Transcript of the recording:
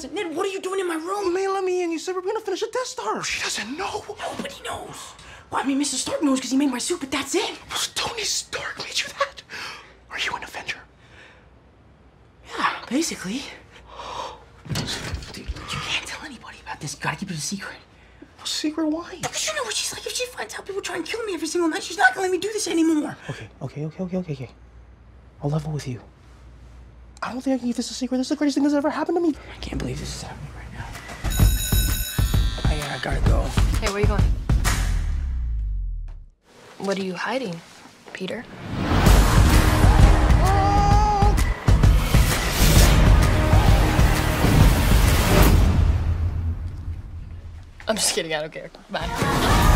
doesn't. Ned, what are you doing in my room? Man, let me in. You said we're gonna finish a Death Star. She doesn't know. Nobody knows. Well, I mean, Mr. Stark knows because he made my suit, but that's it. Well, Tony Stark made you that. Are you an Avenger? Yeah, basically. Dude, you can't tell anybody about this. You gotta keep it a secret. Well, secret why? Because you know what she's like. If she finds out people try and kill me every single night, she's not gonna let me do this anymore. Okay. I'll level with you. I don't think I can keep this a secret. This is the greatest thing that's ever happened to me. I can't believe this is happening right now. I gotta go. Hey, where are you going? What are you hiding, Peter? I'm just kidding, I don't care. Bye.